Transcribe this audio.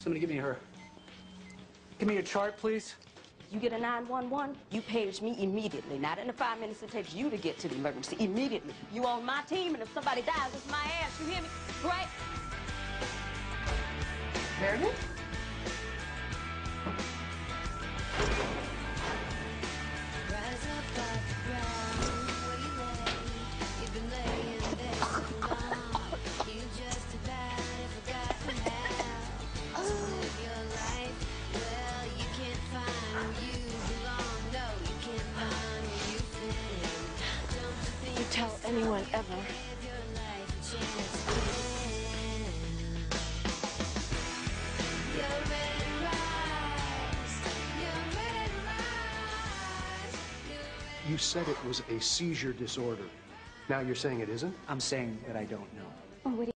Somebody give me a chart, please. You get a 911, you page me immediately. Not in the 5 minutes it takes you to get to the emergency. Immediately. You on my team, and if somebody dies, it's my ass. You hear me? Right? Meredith? You tell anyone ever. You said it was a seizure disorder. Now you're saying it isn't? I'm saying that I don't know. What